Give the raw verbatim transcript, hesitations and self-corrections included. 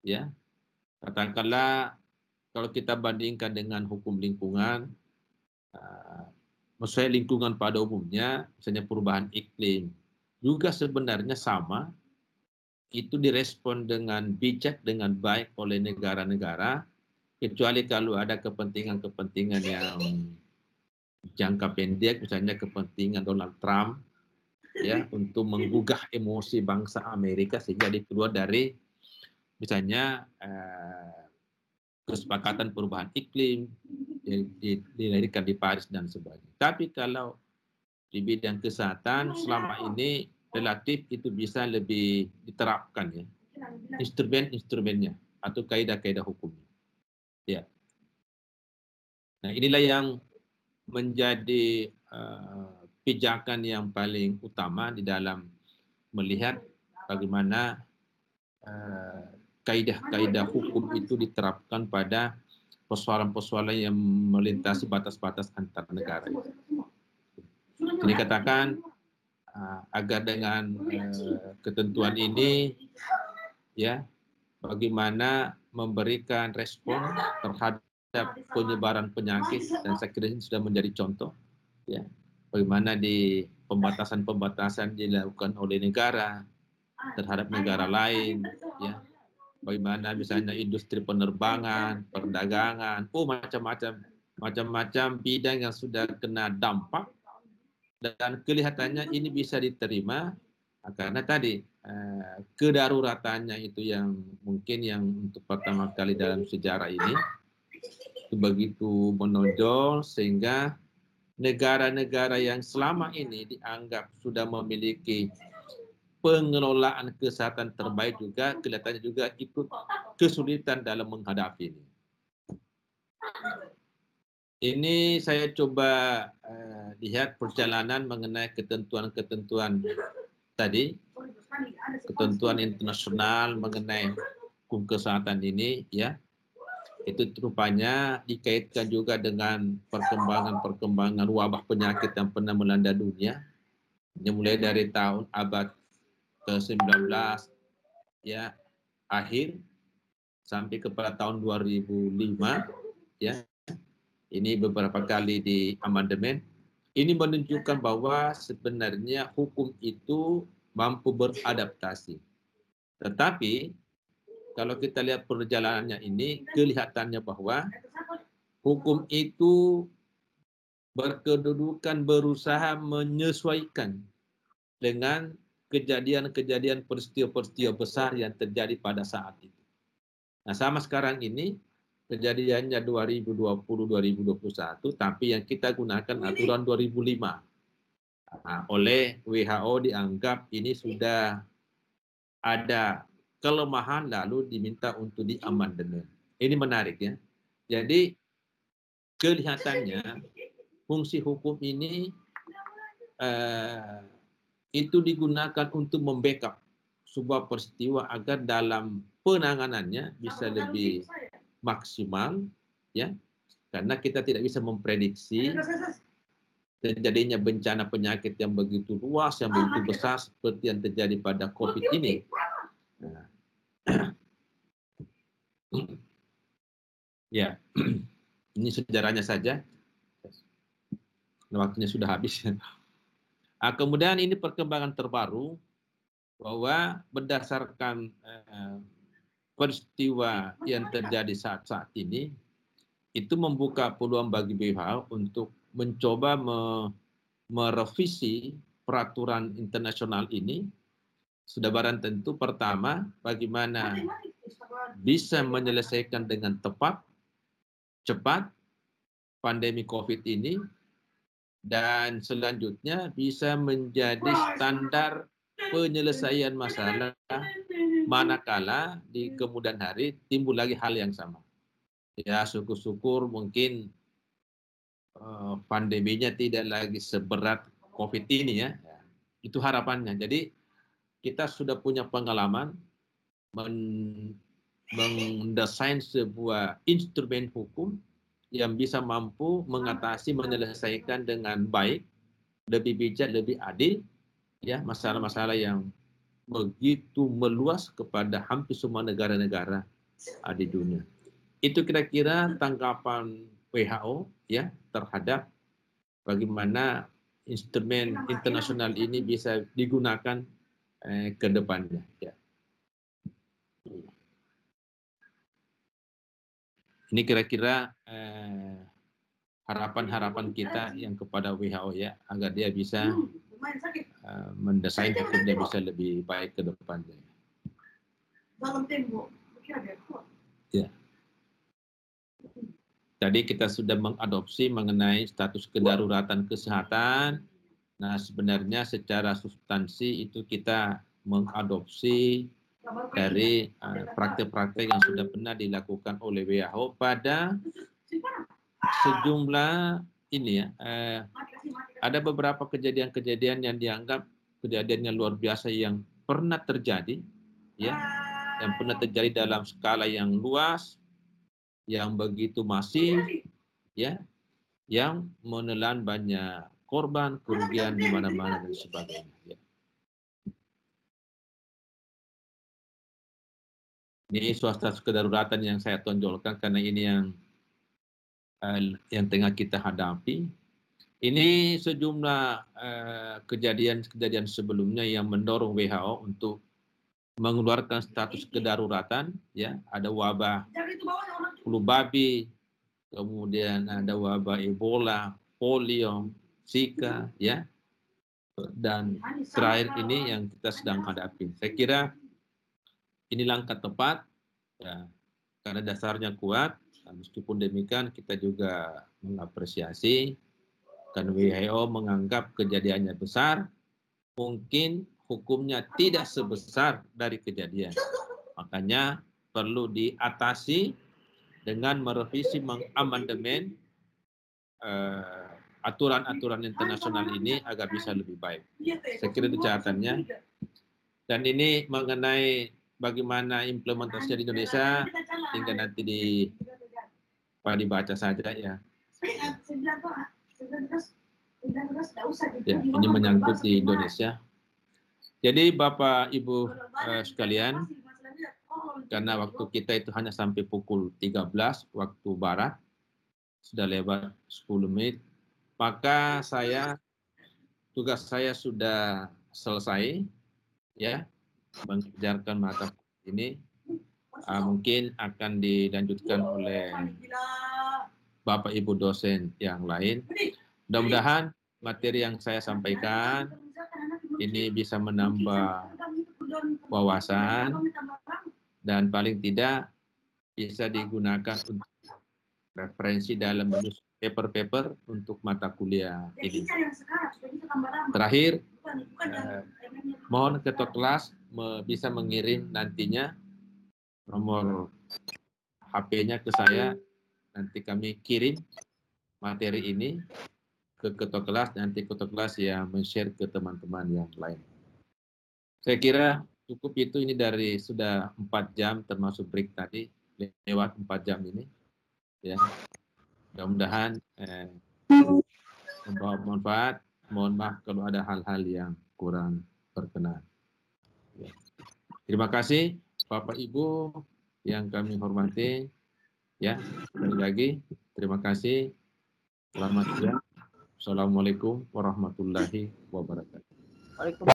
ya. Katakanlah kalau kita bandingkan dengan hukum lingkungan, uh, maksudnya lingkungan pada umumnya, misalnya perubahan iklim, juga sebenarnya sama, itu direspon dengan bijak, dengan baik oleh negara-negara, kecuali kalau ada kepentingan-kepentingan yang jangka pendek, misalnya kepentingan Donald Trump, ya, untuk menggugah emosi bangsa Amerika sehingga dikeluar dari misalnya eh, kesepakatan perubahan iklim dilahirkan di Paris dan sebagainya. Tapi kalau di bidang kesehatan selama ini relatif itu bisa lebih diterapkan, ya, instrumen-instrumennya atau kaidah-kaidah hukumnya. Ya. Nah, inilah yang menjadi uh, pijakan yang paling utama di dalam melihat bagaimana uh, kaidah-kaidah hukum itu diterapkan pada persoalan-persoalan yang melintasi batas-batas antar negara. Jadi katakan uh, agar dengan uh, ketentuan ini, ya, bagaimana memberikan respon terhadap penyebaran penyakit, dan saya kira ini sudah menjadi contoh, ya, bagaimana di pembatasan-pembatasan dilakukan oleh negara terhadap negara lain, ya, bagaimana misalnya industri penerbangan, perdagangan, oh macam-macam, macam-macam bidang yang sudah kena dampak, dan kelihatannya ini bisa diterima karena tadi eh, kedaruratannya itu yang mungkin yang untuk pertama kali dalam sejarah ini itu begitu menonjol, sehingga negara-negara yang selama ini dianggap sudah memiliki pengelolaan kesehatan terbaik juga kelihatannya juga ikut kesulitan dalam menghadapi ini. Ini saya coba uh, lihat perjalanan mengenai ketentuan-ketentuan tadi, ketentuan internasional mengenai hukum kesehatan ini, ya, itu rupanya dikaitkan juga dengan perkembangan-perkembangan wabah penyakit yang pernah melanda dunia, yang mulai dari tahun abad ke sembilan belas, ya, akhir sampai kepada tahun dua ribu lima, ya. Ini beberapa kali di amandemen. Ini menunjukkan bahwa sebenarnya hukum itu mampu beradaptasi. Tetapi kalau kita lihat perjalanannya ini, kelihatannya bahwa hukum itu berkedudukan berusaha menyesuaikan dengan kejadian-kejadian peristiwa-peristiwa besar yang terjadi pada saat itu. Nah, sama sekarang ini kejadiannya dua ribu dua puluh dua ribu dua puluh satu, tapi yang kita gunakan aturan dua ribu lima. Nah, oleh W H O dianggap ini sudah ada kelemahan lalu diminta untuk diamandemen. Ini menarik, ya. Jadi kelihatannya fungsi hukum ini eh, itu digunakan untuk membackup sebuah peristiwa agar dalam penanganannya bisa lebih maksimal, ya, karena kita tidak bisa memprediksi terjadinya bencana penyakit yang begitu luas, yang begitu besar seperti yang terjadi pada COVID ini. Nah, ya, ini sejarahnya saja. Waktunya sudah habis. Nah, kemudian ini perkembangan terbaru bahwa berdasarkan eh, peristiwa yang terjadi saat-saat ini, itu membuka peluang bagi W H O untuk mencoba me merevisi peraturan internasional ini. Sudah barang tentu pertama, bagaimana bisa menyelesaikan dengan tepat, cepat pandemi COVID ini, dan selanjutnya bisa menjadi standar penyelesaian masalah manakala di kemudian hari timbul lagi hal yang sama. Ya, syukur-syukur mungkin uh, pandeminya tidak lagi seberat COVID ini, ya. Itu harapannya. Jadi kita sudah punya pengalaman men mendesain sebuah instrumen hukum yang bisa mampu mengatasi, menyelesaikan dengan baik, lebih bijak, lebih adil, ya, masalah-masalah yang begitu meluas kepada hampir semua negara-negara uh, di dunia. Itu kira-kira tanggapan W H O ya terhadap bagaimana instrumen internasional ini bisa digunakan eh, ke depannya. Ya. Ini kira-kira eh, harapan-harapan kita yang kepada W H O ya, agar dia bisa uh, mendesain hukumnya bisa lebih baik ke depannya. Ya. Tadi kita sudah mengadopsi mengenai status kedaruratan kesehatan. Nah, sebenarnya secara substansi itu kita mengadopsi dari praktek-praktek uh, yang sudah pernah dilakukan oleh W H O pada sejumlah ini ya, eh, ada beberapa kejadian-kejadian yang dianggap kejadian yang luar biasa yang pernah terjadi, ya, yang pernah terjadi dalam skala yang luas, yang begitu masif, ya, yang menelan banyak korban, kerugian di mana-mana dan sebagainya. Ya. Ini swasta kedaruratan yang saya tonjolkan karena ini yang yang tengah kita hadapi. Ini sejumlah kejadian-kejadian uh, sebelumnya yang mendorong W H O untuk mengeluarkan status kedaruratan. Ya, ada wabah flu babi, kemudian ada wabah Ebola, polio, Zika, ya, dan terakhir ini yang kita sedang hadapi. Saya kira ini langkah tepat, ya, karena dasarnya kuat. Meskipun demikian kita juga mengapresiasi karena W H O menganggap kejadiannya besar, mungkin hukumnya tidak sebesar dari kejadian. Makanya perlu diatasi dengan merevisi mengamandemen aturan-aturan uh, internasional ini agar bisa lebih baik. Saya kira itu catatannya. Dan ini mengenai bagaimana implementasinya di Indonesia, hingga nanti di dibaca saja ya. Ya, ini menyangkut di Indonesia. Jadi Bapak Ibu eh, sekalian, karena waktu kita itu hanya sampai pukul tiga belas waktu barat, sudah lewat sepuluh menit, maka saya tugas saya sudah selesai, ya, mengajarkan mata ini. Uh, mungkin akan dilanjutkan oleh Bapak Ibu dosen yang lain. Mudah-mudahan materi yang saya sampaikan ini bisa menambah wawasan dan paling tidak bisa digunakan untuk referensi dalam menulis paper-paper untuk mata kuliah ini. Terakhir, eh, mohon ketua kelas me, bisa mengirim nantinya nomor H P-nya ke saya, nanti kami kirim materi ini ke ketua kelas, nanti ketua kelas yang men-share ke teman-teman yang lain. Saya kira cukup itu, ini dari sudah empat jam termasuk break tadi, lewat empat jam ini. Ya, mudah-mudahan eh, membawa manfaat. Mohon maaf kalau ada hal-hal yang kurang berkenan. Ya. Terima kasih Bapak Ibu yang kami hormati. Ya, sekali lagi terima kasih. Selamat siang. Assalamualaikum warahmatullahi wabarakatuh.